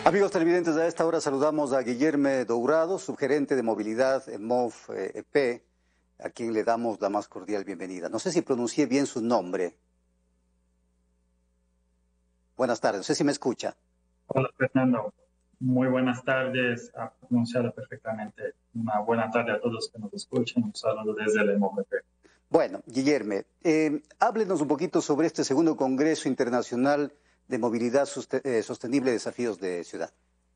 Amigos televidentes, a esta hora saludamos a Guillermo Dourado, subgerente de movilidad en MOV EP, a quien le damos la más cordial bienvenida. No sé si pronuncié bien su nombre. Buenas tardes, no sé si me escucha. Hola, Fernando. Muy buenas tardes. Ha pronunciado perfectamente. Una buena tarde a todos que nos escuchan. Un saludo desde el MOV EP. Bueno, Guillermo, háblenos un poquito sobre este segundo Congreso Internacional de Movilidad Sostenible, Desafíos de Ciudad.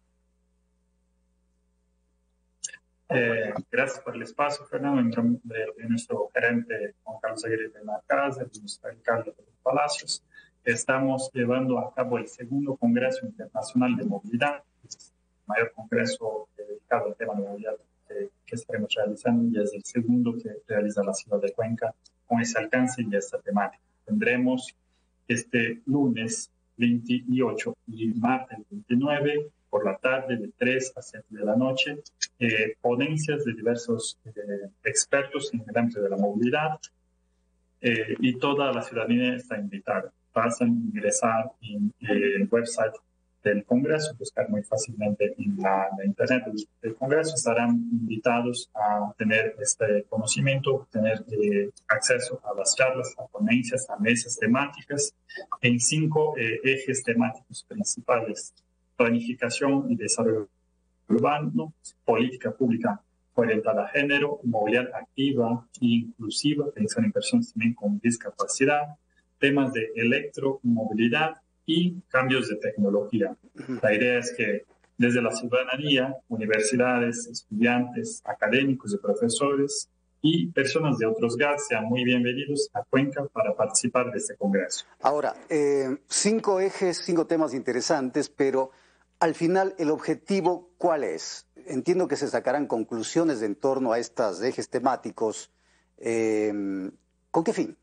Gracias por el espacio, Fernando. En nombre de nuestro gerente Juan Carlos Aguirre de la Casa, de nuestro alcalde de los Palacios, estamos llevando a cabo el segundo Congreso Internacional de Movilidad, el mayor congreso dedicado al tema de movilidad que estaremos realizando, y es el segundo que realiza la ciudad de Cuenca con ese alcance y esta temática. Tendremos este lunes 28 y martes 29 por la tarde de 3 a 7 de la noche, ponencias de diversos expertos en el ámbito de la movilidad, y toda la ciudadanía está invitada. Pasan a ingresar en el website del Congreso, buscar muy fácilmente en la internet del Congreso. Estarán invitados a tener este conocimiento, tener acceso a las charlas, a ponencias, a mesas temáticas en 5 ejes temáticos principales: planificación y desarrollo urbano, política pública orientada a género, movilidad activa e inclusiva, pensando en personas también con discapacidad, temas de electromovilidad y cambios de tecnología. La idea es que desde la ciudadanía, universidades, estudiantes, académicos y profesores y personas de otros GATS sean muy bienvenidos a Cuenca para participar de este congreso. Ahora, 5 ejes, 5 temas interesantes, pero al final, ¿el objetivo cuál es? Entiendo que se sacarán conclusiones en torno a estos ejes temáticos. ¿Con qué fin?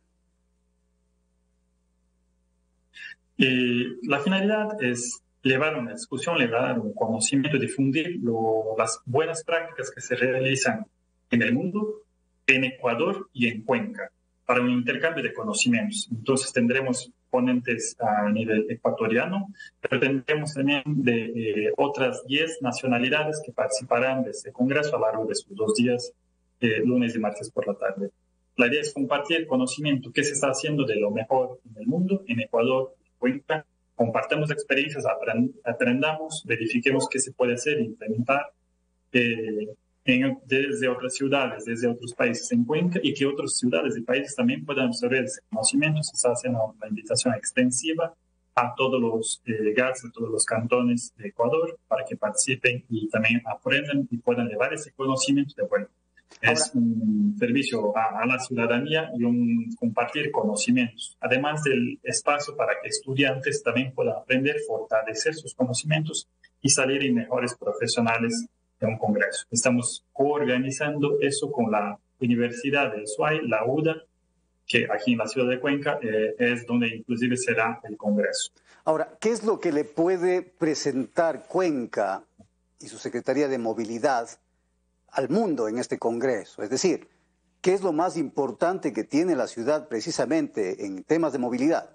La finalidad es llevar una discusión, llevar un conocimiento, difundir las buenas prácticas que se realizan en el mundo, en Ecuador y en Cuenca, para un intercambio de conocimientos. Entonces tendremos ponentes a nivel ecuatoriano, pero tendremos también de otras 10 nacionalidades que participarán de este congreso a lo largo de sus 2 días, lunes y martes por la tarde. La idea es compartir conocimiento, qué se está haciendo de lo mejor en el mundo, en Ecuador, Cuenca, compartamos experiencias, aprendamos, verifiquemos qué se puede hacer e implementar desde otras ciudades, desde otros países en Cuenca, y que otras ciudades y países también puedan absorber ese conocimiento. Se está haciendo una invitación extensiva a todos los GATS, a todos los cantones de Ecuador, para que participen y también aprendan y puedan llevar ese conocimiento de vuelta. Es un servicio a la ciudadanía y un compartir conocimientos, además del espacio para que estudiantes también puedan aprender, fortalecer sus conocimientos y salir en mejores profesionales de un congreso. Estamos coorganizando eso con la Universidad del SUAY, la UDA, que aquí en la ciudad de Cuenca es donde inclusive será el congreso. Ahora, ¿qué es lo que le puede presentar Cuenca y su Secretaría de Movilidad al mundo en este congreso? Es decir, ¿qué es lo más importante que tiene la ciudad precisamente en temas de movilidad?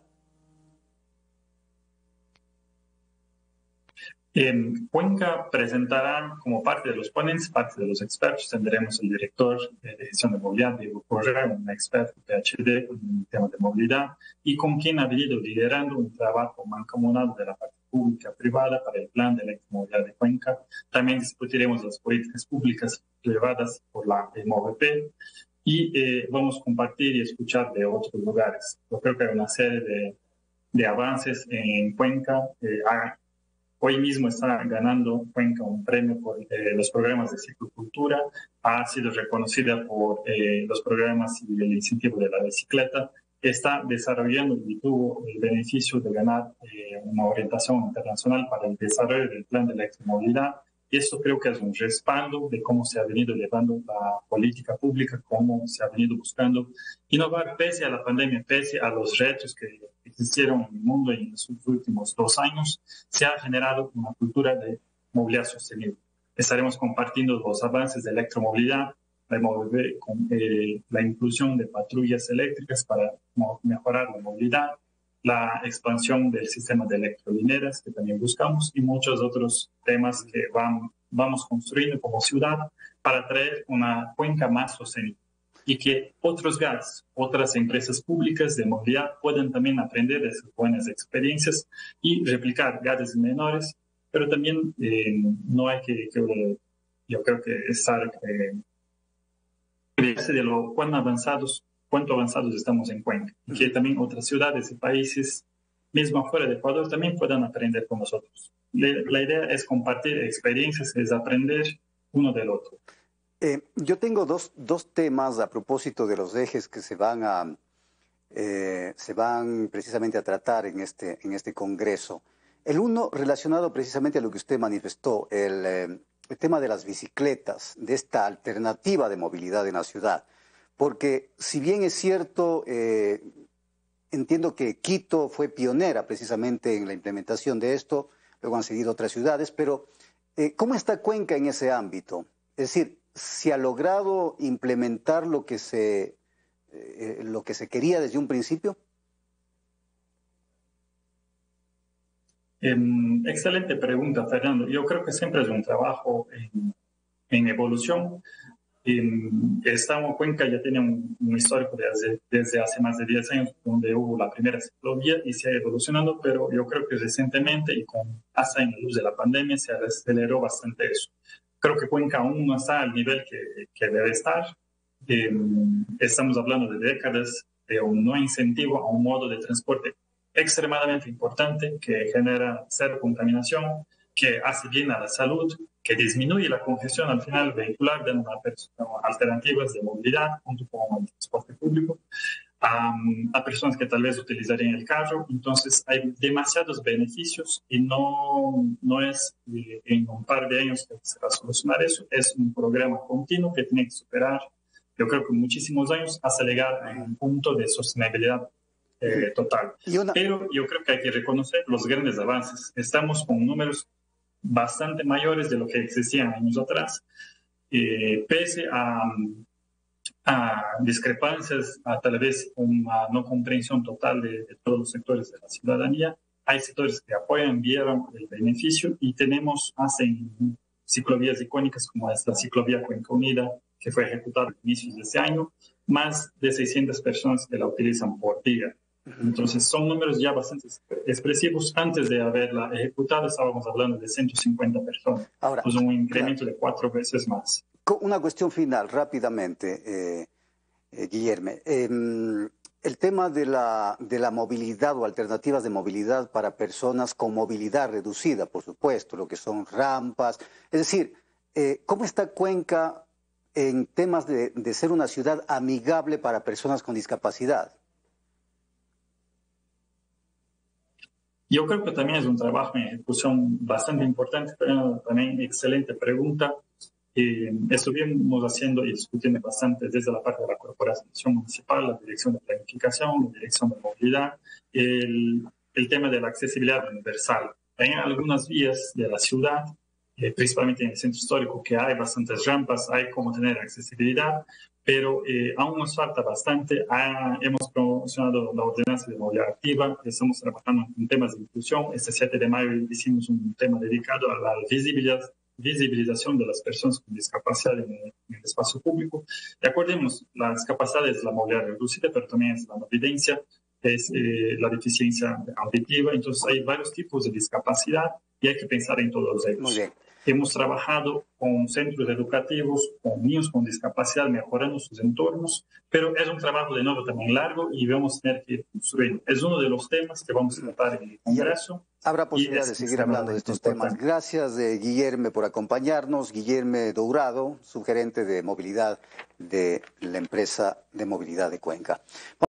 En Cuenca presentarán como parte de los ponentes, parte de los expertos. Tendremos el director de gestión de movilidad, Diego Correa, un experto PhD en temas de movilidad, y con quien ha venido liderando un trabajo mancomunado de la parte pública privada para el plan de electromovilidad de Cuenca. También discutiremos las políticas públicas llevadas por la MOVP y vamos a compartir y escuchar de otros lugares. Yo creo que hay una serie de avances en Cuenca. Hoy mismo está ganando Cuenca un premio por los programas de ciclocultura. Ha sido reconocida por los programas y el incentivo de la bicicleta. Está desarrollando y tuvo el beneficio de ganar una orientación internacional para el desarrollo del plan de electromovilidad. Y eso creo que es un respaldo de cómo se ha venido llevando la política pública, cómo se ha venido buscando innovar pese a la pandemia, pese a los retos que existieron en el mundo en los últimos 2 años. Se ha generado una cultura de movilidad sostenible. Estaremos compartiendo los avances de electromovilidad, la inclusión de patrullas eléctricas para mejorar la movilidad, la expansión del sistema de electrolineras, que también buscamos, y muchos otros temas que vamos construyendo como ciudad para traer una cuenca más sostenible y que otros GATs, otras empresas públicas de movilidad puedan también aprender de sus buenas experiencias y replicar GATs menores, pero también no hay yo creo que estar de lo cuánto avanzados estamos en Cuenca, y que también otras ciudades y países, mismo fuera de Ecuador, también puedan aprender con nosotros. La idea es compartir experiencias, es aprender uno del otro. Yo tengo dos temas a propósito de los ejes que se van precisamente a tratar en este congreso. El uno relacionado precisamente a lo que usted manifestó, el tema de las bicicletas, de esta alternativa de movilidad en la ciudad. Porque si bien es cierto, entiendo que Quito fue pionera precisamente en la implementación de esto, luego han seguido otras ciudades, pero ¿cómo está Cuenca en ese ámbito? Es decir, ¿se ha logrado implementar lo que se quería desde un principio? Excelente pregunta, Fernando. Yo creo que siempre es un trabajo en evolución. Cuenca ya tiene un histórico desde hace más de 10 años, donde hubo la primera ciclovía y se ha evolucionado, pero yo creo que recientemente y hasta en la luz de la pandemia se aceleró bastante eso. Creo que Cuenca aún no está al nivel que debe estar. Estamos hablando de décadas de un no incentivo a un modo de transporte extremadamente importante que genera cero contaminación, que hace bien a la salud, que disminuye la congestión al final vehicular, dando alternativas de movilidad junto con el transporte público a personas que tal vez utilizarían el carro. Entonces hay demasiados beneficios y no es en un par de años que se va a solucionar eso. Es un programa continuo que tiene que superar, yo creo que muchísimos años, hasta llegar a un punto de sostenibilidad total. Pero yo creo que hay que reconocer los grandes avances. Estamos con números bastante mayores de lo que existían años atrás, pese a discrepancias, a tal vez una no comprensión total de todos los sectores de la ciudadanía. Hay sectores que apoyan, vieron el beneficio y hacen ciclovías icónicas como es la ciclovía Cuenca Unida, que fue ejecutada a inicios de este año, más de 600 personas que la utilizan por día. Entonces son números ya bastante expresivos. Antes de haberla ejecutado estábamos hablando de 150 personas. Ahora, pues un incremento de 4 veces más. Una cuestión final, rápidamente, Guillermo. El tema de la movilidad o alternativas de movilidad para personas con movilidad reducida, por supuesto, lo que son rampas. Es decir, ¿cómo está Cuenca en temas de ser una ciudad amigable para personas con discapacidad? Yo creo que también es un trabajo en ejecución bastante importante, pero también excelente pregunta. Estuvimos haciendo y discutiendo bastante desde la parte de la corporación municipal, la dirección de planificación, la dirección de movilidad, el tema de la accesibilidad universal. Hay algunas vías de la ciudad, principalmente en el centro histórico, que hay bastantes rampas, hay cómo tener accesibilidad, pero aún nos falta bastante. Hemos promocionado la ordenanza de movilidad activa, estamos trabajando en temas de inclusión. Este 7 de mayo hicimos un tema dedicado a la visibilización de las personas con discapacidad en el espacio público. Recordemos, la discapacidad es la movilidad reducida, pero también es la no evidencia, es la deficiencia auditiva. Entonces hay varios tipos de discapacidad y hay que pensar en todos ellos. Muy bien. Hemos trabajado con centros educativos, con niños con discapacidad, mejorando sus entornos, pero es un trabajo de nuevo también largo y vamos a tener que construir. Es uno de los temas que vamos a tratar en el Congreso. Habrá posibilidad de seguir hablando de estos temas. Gracias, Guillermo, por acompañarnos. Guillermo Dourado, subgerente de movilidad de la empresa de movilidad de Cuenca.